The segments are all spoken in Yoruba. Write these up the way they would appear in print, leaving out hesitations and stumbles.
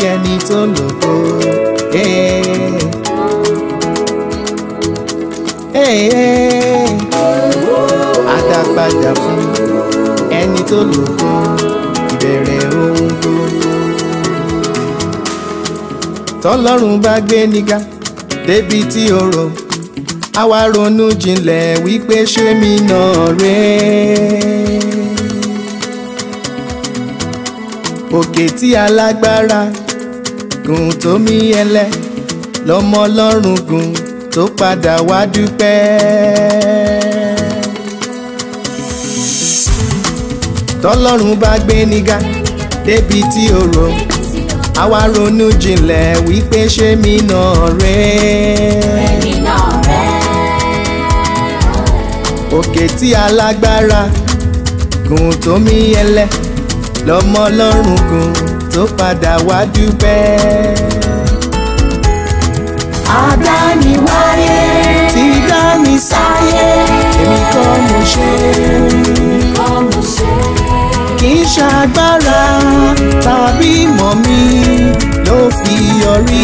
ẹni tó lògo. Àdápadà fún ẹni tó lògo, ìbẹ̀rẹ̀ ohun gbogbo. Tọ́lọ́run bá gbé níga débi tí ó rò, a wá ronú jinlẹ̀ wípé ṣé mi náà rèé. Òkè tí alágbára gùn tó mí ẹlẹ́, lọ́mọ Ọlọ́run gùn tó padà wá dúpẹ́. Tọ́lọ́run bá gbé níga débi tí ó rò, a wá ronú jinlẹ̀ wípé ṣé mi náà rèé. Òkè tí alágbára gùn tó mí ẹlẹ́, lọ́mọ Ọlọ́run gùn tó padà wá dúpẹ́. Adániwáyé Tí dá mi sáyé, èmi kọ́ mo ṣe. Kì í ṣagbára tàbí ìmọ̀ mi ló fi yọrí.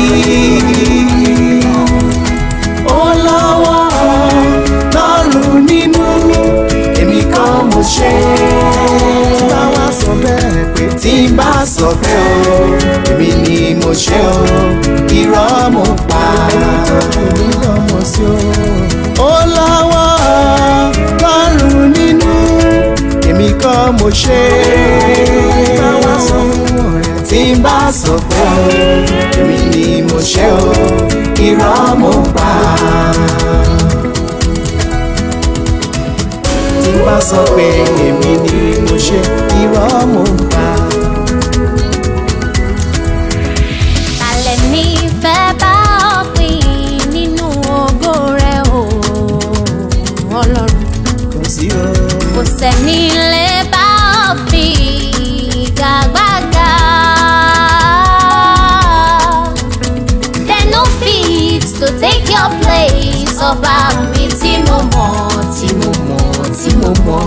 Ó lọ́wọ́ Ọlọ́run nínú, èmi kọ́ mo ṣe. Tí bá wá sọ bẹ́ẹ̀ pé tí bá sọ bẹ́ẹ̀ o, èmi ni mo ṣe o, irọ́ mo pa. Ẹni tó kù mí lọ́mọ sí o. Ó lọ́wọ́ Ọlọ́run nínú, èmi kọ́ mo ṣe. Bá wá sọ fún ọ̀rẹ́ tí bá sọ bẹ́ẹ̀ o, èmi ni mo ṣe o, irọ́ mo pa. Tí bá sọ pé èmi ni mo ṣe, irọ́ mo pa. alẹ́ ní fẹ́ bá ọ pín nínú ògo rẹ̀ o Ọlọ́run. Kò sí o. Kò sẹ́ni lè bá ọ fi ìgagbága. They no fit to take your place. Ọba mi tí mo mọ̀, tí mo mọ̀, tí mo mọ̀.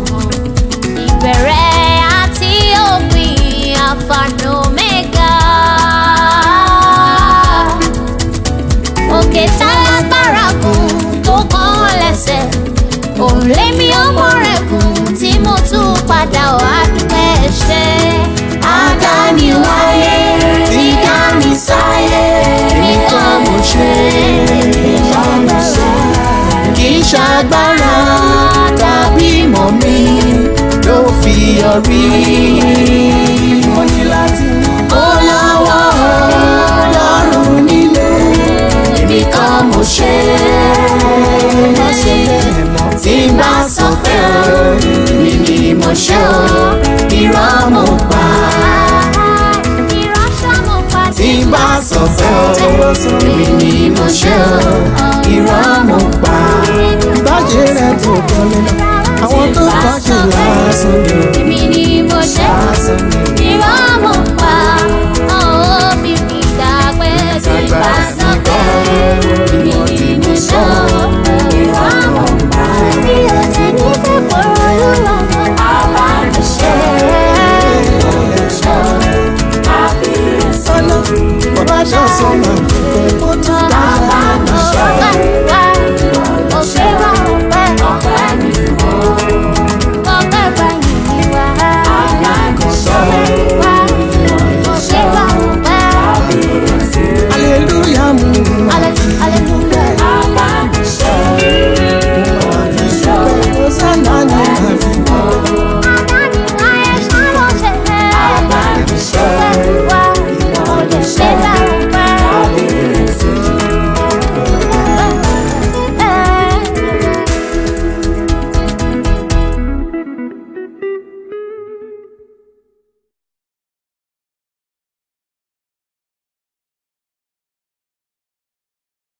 Ìbẹ̀rẹ̀ àti òpin, Alpha and Omega. Òkè tálágbára gùn tó kàn lẹ́sẹ̀, òun lémi ọmọ rẹ̀ gùn tí mo tún padà wá dúpẹ́ ṣe. Adániwáyé tí dá mi sáyé, mi kọ́ mo ṣe. Kì í ṣagbára tàbí ìmọ̀ mi ló fi yọrí. Mo ní láti Ó lọ́wọ́ Ọlọ́run nílé, èmi kọ́ mo ṣe. má ṣe bẹ́ẹ̀ mọ́. Tí n bá sọ pé o, èmi ni mo ṣe o, irọ́ mo pa. Tí bá sọ fẹ́ o, èmi ni mo ṣe o, irọ́ mo pa. Ìbàjẹ́ rẹ̀ tó kọ́lé lọ, àwọn tó kọjú lásán ni o. Èmi ni mo ṣe, irọ́ mo pa. Bí mi dàgbé tí n bá sọ pé o, èmi ni mo ṣe o, irọ́ mo pa. Bí o ṣe ní fẹ́ pọ̀rọ̀ lọ́wọ́, àbá mi ṣe é. Sọ́nà, bàbá ṣàṣọ náà.